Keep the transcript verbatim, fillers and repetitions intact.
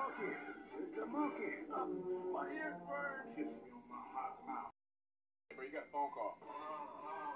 monkey. It's the monkey. Uh, my ears burn. Kiss me on my hot mouth. Bro, you got a phone call.